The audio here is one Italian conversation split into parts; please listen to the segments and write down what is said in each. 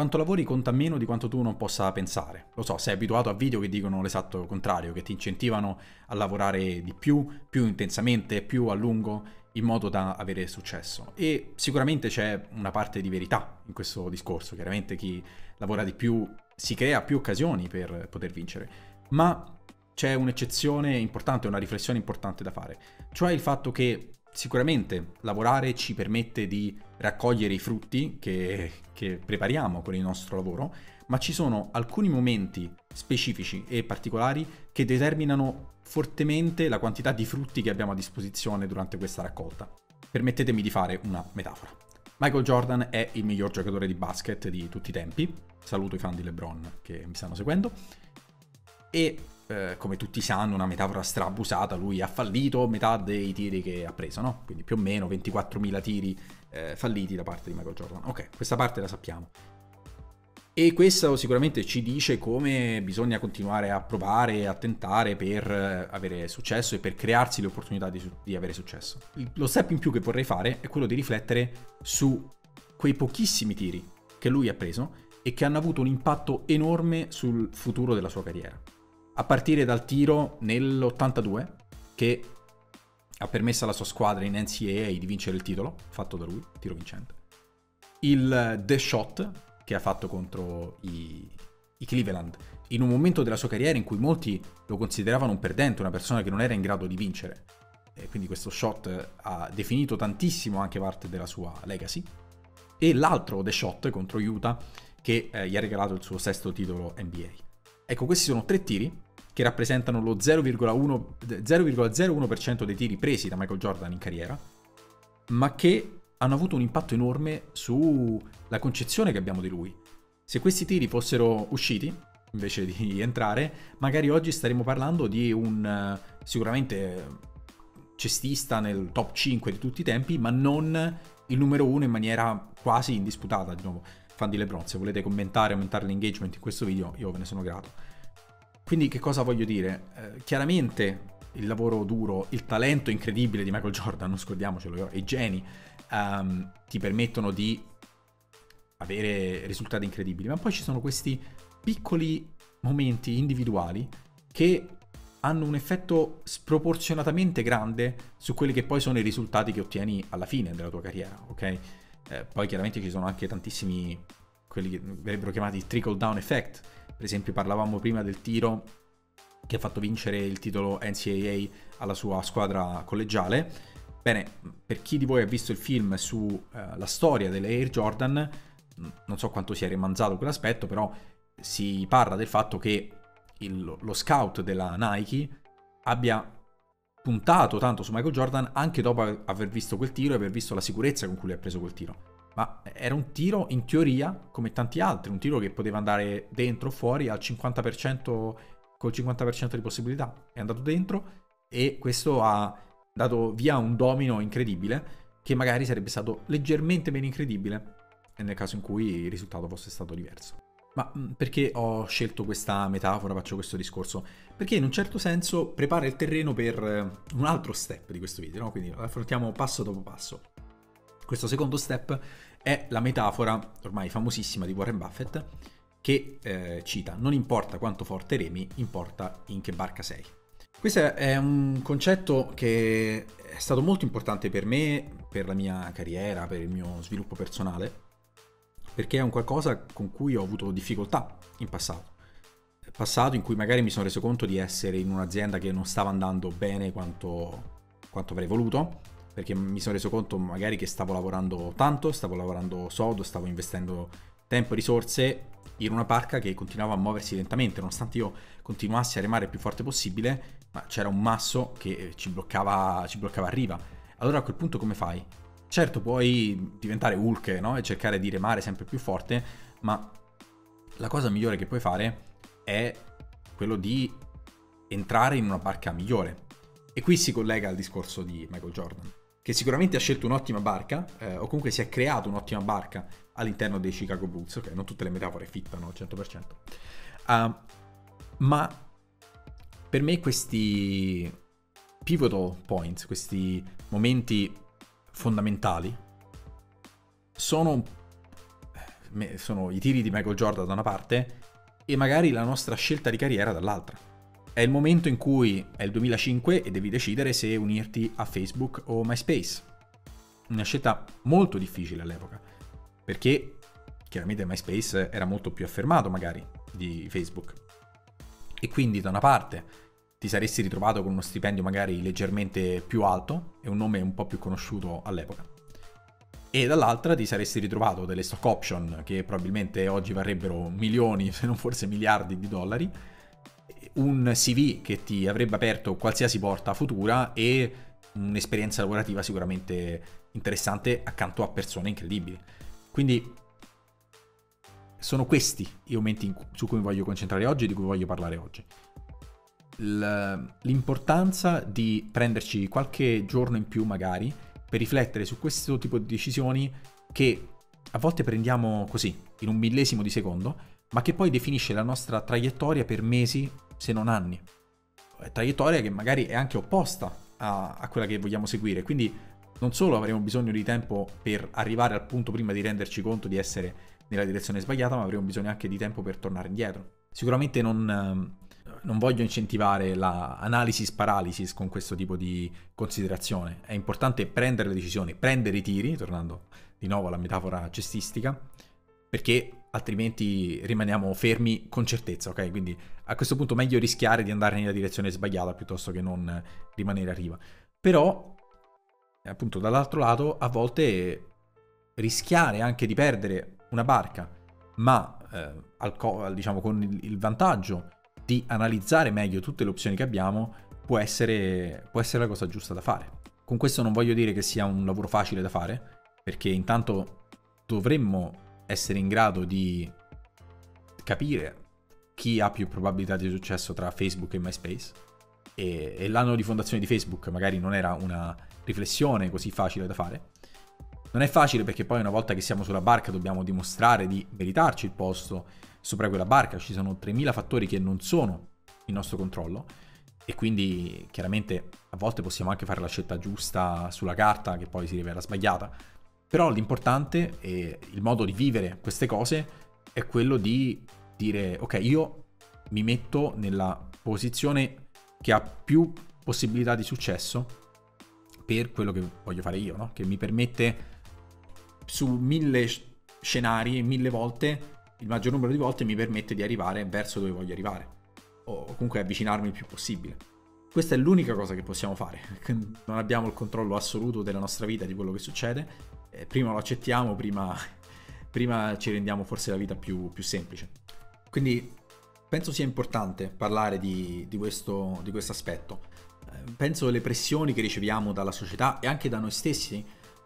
quanto lavori conta meno di quanto tu non possa pensare. Lo so, sei abituato a video che dicono l'esatto contrario, che ti incentivano a lavorare di più, più intensamente, più a lungo, in modo da avere successo. E sicuramente c'è una parte di verità in questo discorso. Chiaramente chi lavora di più si crea più occasioni per poter vincere. Ma c'è un'eccezione importante, una riflessione importante da fare. Cioè il fatto che sicuramente lavorare ci permette di raccogliere i frutti che prepariamo con il nostro lavoro, ma ci sono alcuni momenti specifici e particolari che determinano fortemente la quantità di frutti che abbiamo a disposizione durante questa raccolta. Permettetemi di fare una metafora. Michael Jordan è il miglior giocatore di basket di tutti i tempi. Saluto i fan di LeBron che mi stanno seguendo. E come tutti sanno, una metafora strabusata, lui ha fallito metà dei tiri che ha preso, no? Quindi più o meno 24.000 tiri falliti da parte di Michael Jordan. Ok, questa parte la sappiamo. E questo sicuramente ci dice come bisogna continuare a provare, a tentare per avere successo e per crearsi le opportunità di avere successo. Lo step in più che vorrei fare è quello di riflettere su quei pochissimi tiri che lui ha preso e che hanno avuto un impatto enorme sul futuro della sua carriera. A partire dal tiro nell'82 che ha permesso alla sua squadra in NCAA di vincere il titolo, fatto da lui, tiro vincente. Il The Shot che ha fatto contro i Cleveland, in un momento della sua carriera in cui molti lo consideravano un perdente, una persona che non era in grado di vincere. E quindi questo shot ha definito tantissimo anche parte della sua legacy. E l'altro The Shot contro Utah che gli ha regalato il suo sesto titolo NBA. Ecco, questi sono 3 tiri che rappresentano lo 0,01% dei tiri presi da Michael Jordan in carriera, ma che hanno avuto un impatto enorme sulla concezione che abbiamo di lui. Se questi tiri fossero usciti, invece di entrare, magari oggi staremmo parlando di un sicuramente cestista nel top 5 di tutti i tempi, ma non il numero 1 in maniera quasi indisputata. Di nuovo, fan di LeBron, se volete commentare, aumentare l'engagement in questo video, io ve ne sono grato. Quindi che cosa voglio dire? Chiaramente il lavoro duro, il talento incredibile di Michael Jordan, non scordiamocelo, e i geni ti permettono di avere risultati incredibili, ma poi ci sono questi piccoli momenti individuali che hanno un effetto sproporzionatamente grande su quelli che poi sono i risultati che ottieni alla fine della tua carriera, ok? Poi chiaramente ci sono anche tantissimi, quelli che verrebbero chiamati trickle down effect. Per esempio parlavamo prima del tiro che ha fatto vincere il titolo NCAA alla sua squadra collegiale. Bene, per chi di voi ha visto il film sulla storia delle Air Jordan, non so quanto sia rimanzato quell'aspetto, però si parla del fatto che lo scout della Nike abbia puntato tanto su Michael Jordan anche dopo aver visto quel tiro e aver visto la sicurezza con cui lui ha preso quel tiro. Ma era un tiro, in teoria, come tanti altri, un tiro che poteva andare dentro o fuori al 50%, col 50% di possibilità. È andato dentro e questo ha dato via un domino incredibile che magari sarebbe stato leggermente meno incredibile nel caso in cui il risultato fosse stato diverso. Ma perché ho scelto questa metafora, faccio questo discorso? Perché in un certo senso prepara il terreno per un altro step di questo video, no? Quindi lo affrontiamo passo dopo passo. Questo secondo step è la metafora ormai famosissima di Warren Buffett che cita: non importa quanto forte remi, importa in che barca sei. Questo è un concetto che è stato molto importante per me, per la mia carriera, per il mio sviluppo personale, perché è un qualcosa con cui ho avuto difficoltà in passato. Passato in cui magari mi sono reso conto di essere in un'azienda che non stava andando bene quanto avrei voluto, perché mi sono reso conto magari che stavo lavorando tanto, stavo lavorando sodo, stavo investendo tempo e risorse in una barca che continuava a muoversi lentamente, nonostante io continuassi a remare il più forte possibile, ma c'era un masso che ci bloccava a riva. Allora a quel punto come fai? Certo, puoi diventare Hulk, no? E cercare di remare sempre più forte, ma la cosa migliore che puoi fare è quello di entrare in una barca migliore. E qui si collega al discorso di Michael Jordan, che sicuramente ha scelto un'ottima barca, o comunque si è creato un'ottima barca all'interno dei Chicago Bulls, ok? Non tutte le metafore fittano al 100%. Ma per me questi pivotal points, questi momenti fondamentali, sono sono i tiri di Michael Jordan da una parte e magari la nostra scelta di carriera dall'altra. È il momento in cui è il 2005 e devi decidere se unirti a Facebook o MySpace. Una scelta molto difficile all'epoca, perché chiaramente MySpace era molto più affermato magari di Facebook. E quindi da una parte ti saresti ritrovato con uno stipendio magari leggermente più alto e un nome un po' più conosciuto all'epoca. E dall'altra ti saresti ritrovato delle stock option che probabilmente oggi varrebbero milioni, se non forse miliardi di dollari, un CV che ti avrebbe aperto qualsiasi porta futura e un'esperienza lavorativa sicuramente interessante accanto a persone incredibili. Quindi sono questi i momenti su cui mi voglio concentrare oggi, di cui voglio parlare oggi. L'importanza di prenderci qualche giorno in più magari per riflettere su questo tipo di decisioni che a volte prendiamo così, in un millesimo di secondo, ma che poi definisce la nostra traiettoria per mesi, se non anni. Traiettoria che magari è anche opposta a quella che vogliamo seguire, quindi non solo avremo bisogno di tempo per arrivare al punto prima di renderci conto di essere nella direzione sbagliata, ma avremo bisogno anche di tempo per tornare indietro. Sicuramente non voglio incentivare la analysis paralysis con questo tipo di considerazione. È importante prendere le decisioni, prendere i tiri, tornando di nuovo alla metafora cestistica, perché altrimenti rimaniamo fermi con certezza, ok? Quindi a questo punto meglio rischiare di andare nella direzione sbagliata piuttosto che non rimanere a riva. Però, appunto, dall'altro lato, a volte rischiare anche di perdere una barca, ma diciamo con il vantaggio di analizzare meglio tutte le opzioni che abbiamo, può essere la cosa giusta da fare. Con questo non voglio dire che sia un lavoro facile da fare, perché intanto dovremmo essere in grado di capire chi ha più probabilità di successo tra Facebook e MySpace, e l'anno di fondazione di Facebook magari non era una riflessione così facile da fare. Non è facile perché poi una volta che siamo sulla barca dobbiamo dimostrare di meritarci il posto sopra quella barca, ci sono 3000 fattori che non sono in nostro controllo e quindi chiaramente a volte possiamo anche fare la scelta giusta sulla carta che poi si rivela sbagliata, però l'importante e il modo di vivere queste cose è quello di dire ok, io mi metto nella posizione che ha più possibilità di successo per quello che voglio fare io, no? Che mi permette su 1000 scenari, 1000 volte, il maggior numero di volte mi permette di arrivare verso dove voglio arrivare, o comunque avvicinarmi il più possibile. Questa è l'unica cosa che possiamo fare. Non abbiamo il controllo assoluto della nostra vita, di quello che succede. Prima lo accettiamo, prima ci rendiamo forse la vita più semplice. Quindi penso sia importante parlare di questo aspetto. Penso le pressioni che riceviamo dalla società e anche da noi stessi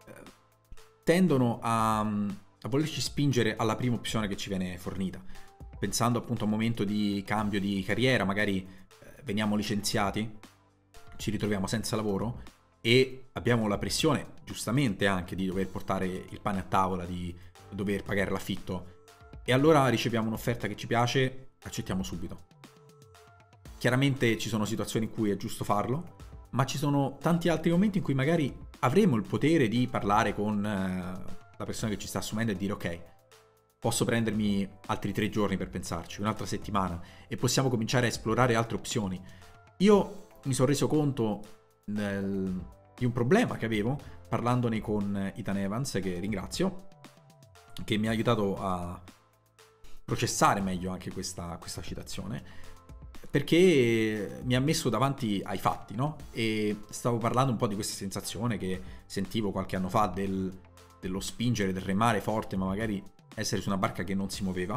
tendono a volerci spingere alla prima opzione che ci viene fornita. Pensando appunto a un momento di cambio di carriera, magari veniamo licenziati, ci ritroviamo senza lavoro e abbiamo la pressione, giustamente anche, di dover portare il pane a tavola, di dover pagare l'affitto, e allora riceviamo un'offerta che ci piace, accettiamo subito. Chiaramente ci sono situazioni in cui è giusto farlo, ma ci sono tanti altri momenti in cui magari avremo il potere di parlare con la persona che ci sta assumendo e dire ok, posso prendermi altri 3 giorni per pensarci, un'altra settimana, e possiamo cominciare a esplorare altre opzioni. Io mi sono reso conto di un problema che avevo parlandone con Ethan Evans, che ringrazio, che mi ha aiutato a processare meglio anche questa citazione, perché mi ha messo davanti ai fatti, no? E stavo parlando un po' di questa sensazione che sentivo qualche anno fa dello spingere, del remare forte, ma magari essere su una barca che non si muoveva.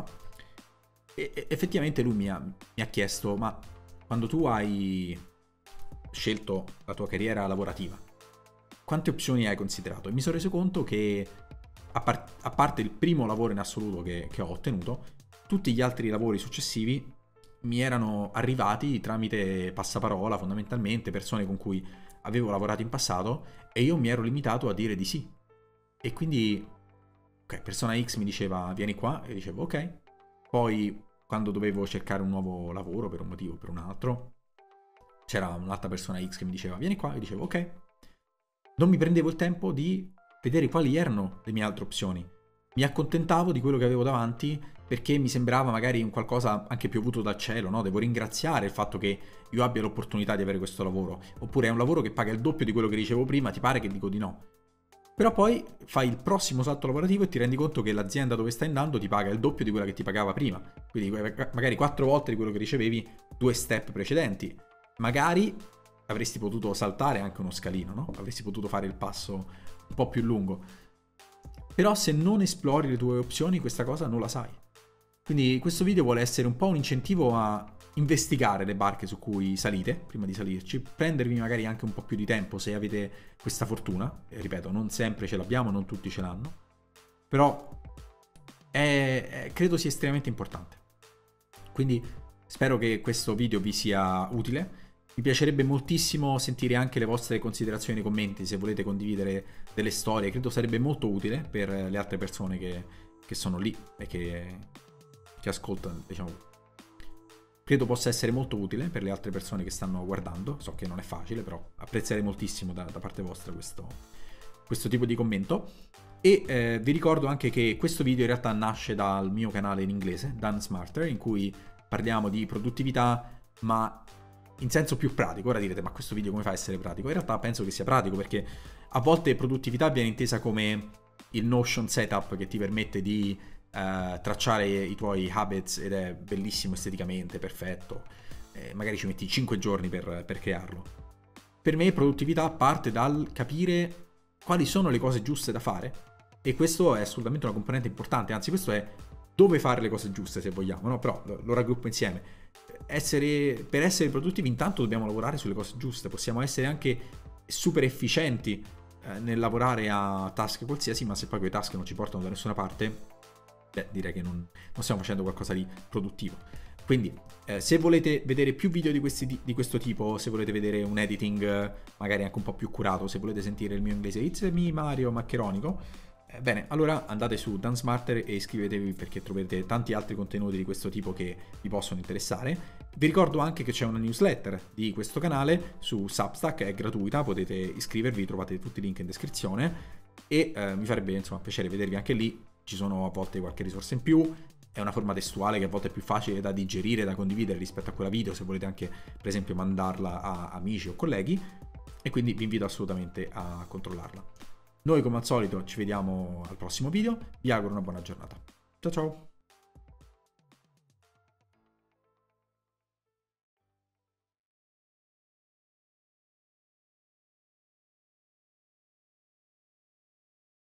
E effettivamente lui mi ha chiesto, ma quando tu hai scelto la tua carriera lavorativa, quante opzioni hai considerato? E mi sono reso conto che, a parte il primo lavoro in assoluto che ho ottenuto, tutti gli altri lavori successivi mi erano arrivati tramite passaparola, fondamentalmente, persone con cui avevo lavorato in passato, e io mi ero limitato a dire di sì. E quindi, ok, persona X mi diceva vieni qua, e dicevo ok. Poi, quando dovevo cercare un nuovo lavoro per un motivo o per un altro, c'era un'altra persona X che mi diceva vieni qua, e dicevo ok. Non mi prendevo il tempo di vedere quali erano le mie altre opzioni, mi accontentavo di quello che avevo davanti perché mi sembrava magari un qualcosa anche piovuto dal cielo, no? Devo ringraziare il fatto che io abbia l'opportunità di avere questo lavoro, oppure è un lavoro che paga il doppio di quello che ricevo prima, ti pare che dico di no? Però poi fai il prossimo salto lavorativo e ti rendi conto che l'azienda dove stai andando ti paga il doppio di quella che ti pagava prima, quindi magari 4 volte di quello che ricevevi 2 step precedenti. Magari avresti potuto saltare anche uno scalino, no? Avresti potuto fare il passo un po' più lungo. Però se non esplori le tue opzioni, questa cosa non la sai. Quindi questo video vuole essere un po' un incentivo a investigare le barche su cui salite, prima di salirci, prendervi magari anche un po' più di tempo se avete questa fortuna, e ripeto, non sempre ce l'abbiamo, non tutti ce l'hanno, però credo sia estremamente importante. Quindi spero che questo video vi sia utile. Mi piacerebbe moltissimo sentire anche le vostre considerazioni nei commenti, se volete condividere delle storie, credo sarebbe molto utile per le altre persone che sono lì e che ascoltano, diciamo. Credo possa essere molto utile per le altre persone che stanno guardando, so che non è facile, però apprezzerei moltissimo da parte vostra questo tipo di commento. E vi ricordo anche che questo video in realtà nasce dal mio canale in inglese, Done Smarter, in cui parliamo di produttività, ma in senso più pratico. Ora direte, ma questo video come fa a essere pratico? In realtà penso che sia pratico, perché a volte produttività viene intesa come il Notion setup che ti permette di tracciare i tuoi habits ed è bellissimo esteticamente, perfetto. Magari ci metti 5 giorni per crearlo. Per me produttività parte dal capire quali sono le cose giuste da fare, e questo è assolutamente una componente importante, anzi questo è dove fare le cose giuste, se vogliamo, no? Però lo raggruppo insieme. Per essere produttivi intanto dobbiamo lavorare sulle cose giuste, possiamo essere anche super efficienti nel lavorare a task qualsiasi, ma se poi quei task non ci portano da nessuna parte, direi che non stiamo facendo qualcosa di produttivo. Quindi se volete vedere più video di questo tipo, se volete vedere un editing magari anche un po' più curato, se volete sentire il mio inglese It's me Mario Maccheronico, bene, allora andate su Done Smarter e iscrivetevi, perché troverete tanti altri contenuti di questo tipo che vi possono interessare. Vi ricordo anche che c'è una newsletter di questo canale su Substack, è gratuita, potete iscrivervi, trovate tutti i link in descrizione, e mi farebbe insomma piacere vedervi anche lì. Ci sono a volte qualche risorsa in più, è una forma testuale che a volte è più facile da digerire, da condividere rispetto a quella video, se volete anche per esempio mandarla a amici o colleghi, e quindi vi invito assolutamente a controllarla. Noi come al solito ci vediamo al prossimo video, vi auguro una buona giornata. Ciao ciao!